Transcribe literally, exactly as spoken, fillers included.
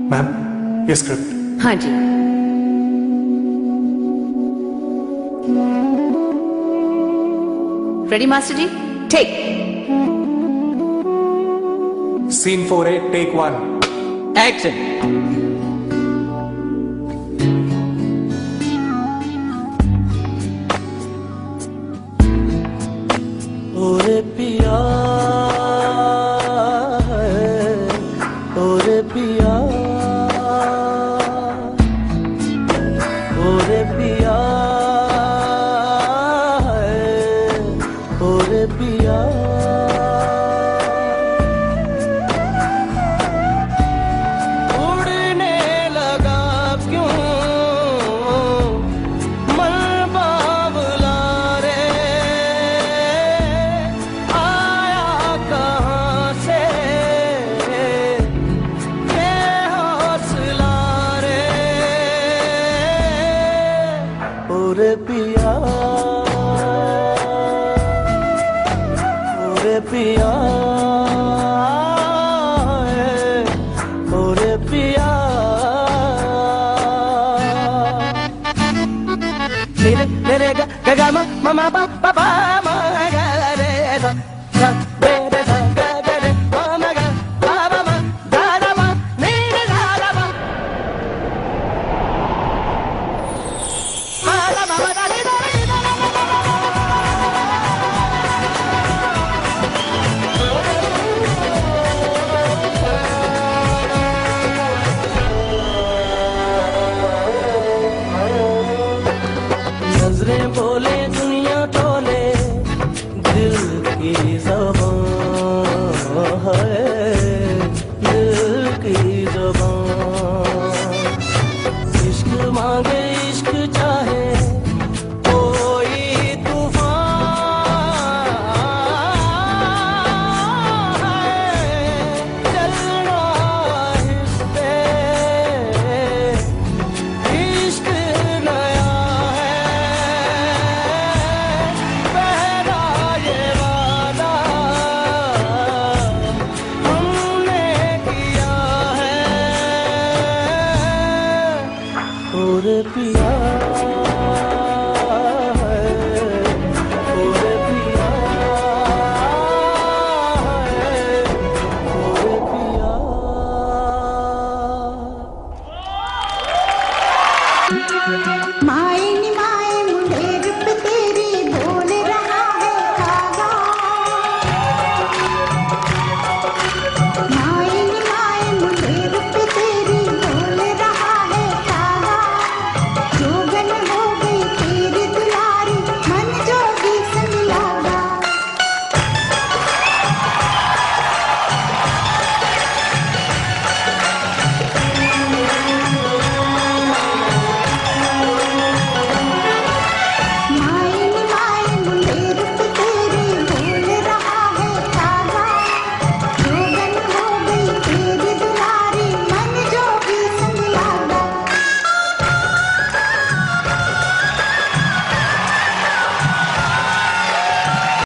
Ma'am, ये script. हाँ जी। रेडी मास्टर जी? Take. Scene four A, take one. Action. ओरे पिया ओरे पिया ओरे पिया ओरे पिया उड़ने लगा क्यों मन बावला रे, आया कहाँ से ये हौसला रे। ओरे पिया ओरे पिया ओरे पिया मेरे मेरे ग ग ग म म म प प प म ग रे सा सा रे रे सा ग ग रे म म ग प प म ग रे म नि रे सा रे म म रे म म दा रे दा रे दा रे दा रे। नजरें बोले दुनिया टोले दिल की ज़बान है, दिल की ज़बान। इश्क मांगे इश्क चाहे कोई तूफान है, चलना इस पे इश्क नया है, पहला ये वादा हमने किया है। ओरे पिया